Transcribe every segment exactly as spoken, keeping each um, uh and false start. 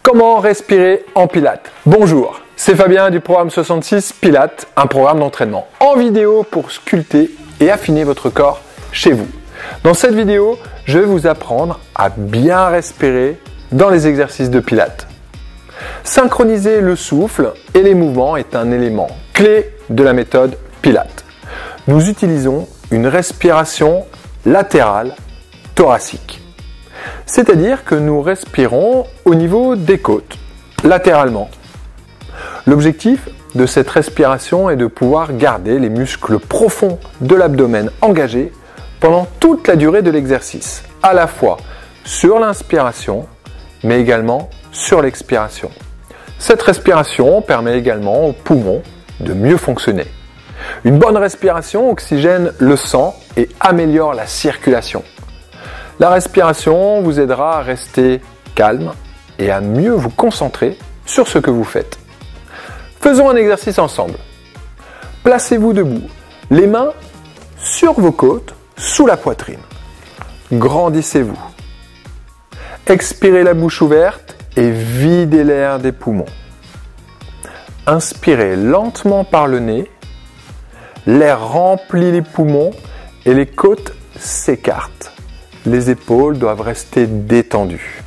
Comment respirer en Pilates? Bonjour, c'est Fabien du programme soixante-six Pilates, un programme d'entraînement en vidéo pour sculpter et affiner votre corps chez vous. Dans cette vidéo, je vais vous apprendre à bien respirer dans les exercices de Pilates. Synchroniser le souffle et les mouvements est un élément clé de la méthode Pilates. Nous utilisons une respiration latérale thoracique. C'est-à-dire que nous respirons au niveau des côtes, latéralement. L'objectif de cette respiration est de pouvoir garder les muscles profonds de l'abdomen engagés pendant toute la durée de l'exercice, à la fois sur l'inspiration, mais également sur l'expiration. Cette respiration permet également aux poumons de mieux fonctionner. Une bonne respiration oxygène le sang et améliore la circulation. La respiration vous aidera à rester calme et à mieux vous concentrer sur ce que vous faites. Faisons un exercice ensemble. Placez-vous debout, les mains sur vos côtes, sous la poitrine. Grandissez-vous. Expirez la bouche ouverte et videz l'air des poumons. Inspirez lentement par le nez. L'air remplit les poumons et les côtes s'écartent. Les épaules doivent rester détendues.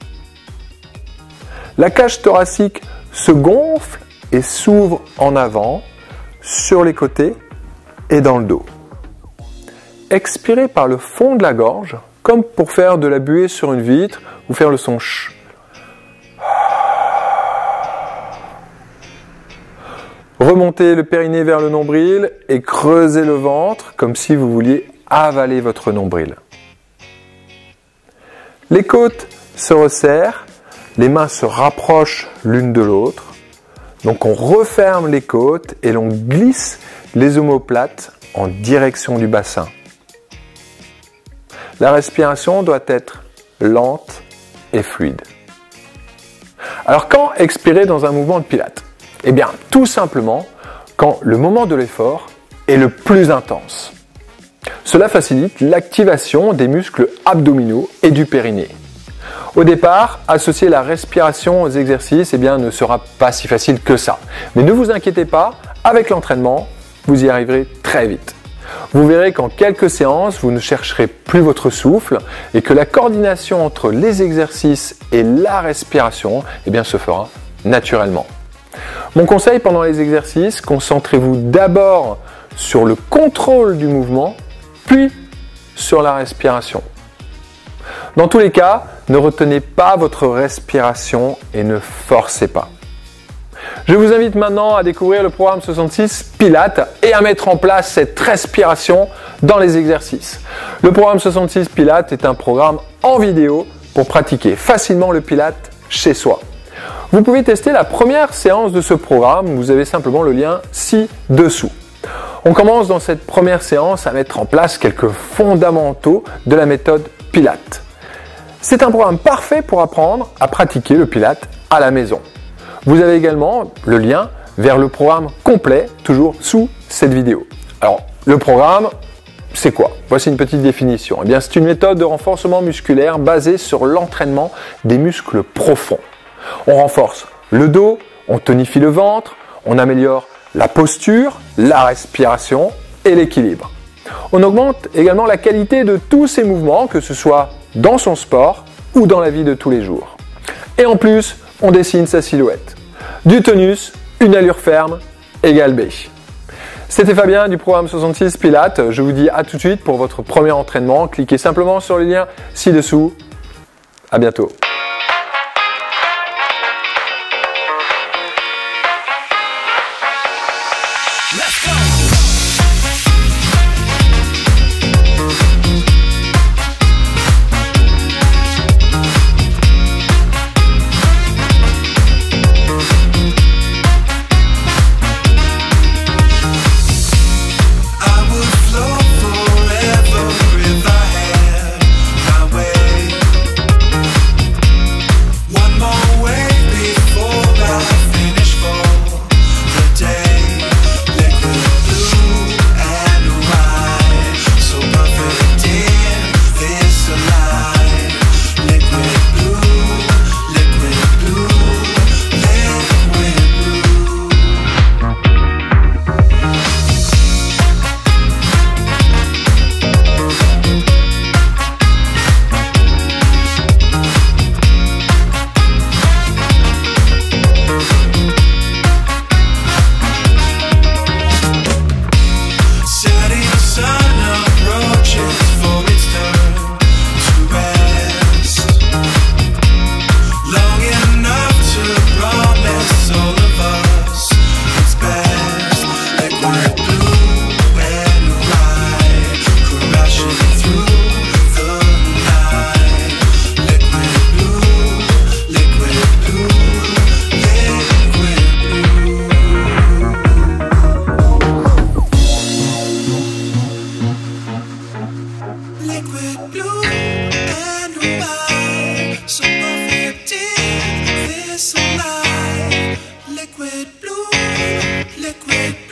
La cage thoracique se gonfle et s'ouvre en avant, sur les côtés et dans le dos. Expirez par le fond de la gorge, comme pour faire de la buée sur une vitre ou faire le son ch. Remontez le périnée vers le nombril et creusez le ventre comme si vous vouliez avaler votre nombril. Les côtes se resserrent, les mains se rapprochent l'une de l'autre. Donc on referme les côtes et l'on glisse les omoplates en direction du bassin. La respiration doit être lente et fluide. Alors quand expirer dans un mouvement de Pilates? Eh bien tout simplement quand le moment de l'effort est le plus intense. Cela facilite l'activation des muscles abdominaux et du périnée. Au départ, associer la respiration aux exercices eh bien, ne sera pas si facile que ça. Mais ne vous inquiétez pas, avec l'entraînement, vous y arriverez très vite. Vous verrez qu'en quelques séances, vous ne chercherez plus votre souffle et que la coordination entre les exercices et la respiration eh bien, se fera naturellement. Mon conseil pendant les exercices, concentrez-vous d'abord sur le contrôle du mouvement, puis sur la respiration. Dans tous les cas, ne retenez pas votre respiration et ne forcez pas. Je vous invite maintenant à découvrir le programme soixante-six Pilates et à mettre en place cette respiration dans les exercices. Le programme soixante-six Pilates est un programme en vidéo pour pratiquer facilement le Pilates chez soi. Vous pouvez tester la première séance de ce programme, vous avez simplement le lien ci-dessous. On commence dans cette première séance à mettre en place quelques fondamentaux de la méthode Pilates. C'est un programme parfait pour apprendre à pratiquer le Pilates à la maison. Vous avez également le lien vers le programme complet, toujours sous cette vidéo. Alors, le programme, c'est quoi? Voici une petite définition. Eh bien, c'est une méthode de renforcement musculaire basée sur l'entraînement des muscles profonds. On renforce le dos, on tonifie le ventre, on améliore la posture, la respiration et l'équilibre. On augmente également la qualité de tous ces mouvements, que ce soit dans son sport ou dans la vie de tous les jours. Et en plus, on dessine sa silhouette. Du tonus, une allure ferme, égale B. C'était Fabien du programme soixante-six Pilates. Je vous dis à tout de suite pour votre premier entraînement. Cliquez simplement sur le lien ci-dessous. À bientôt. Let's go! this alive. Liquid blue, liquid blue.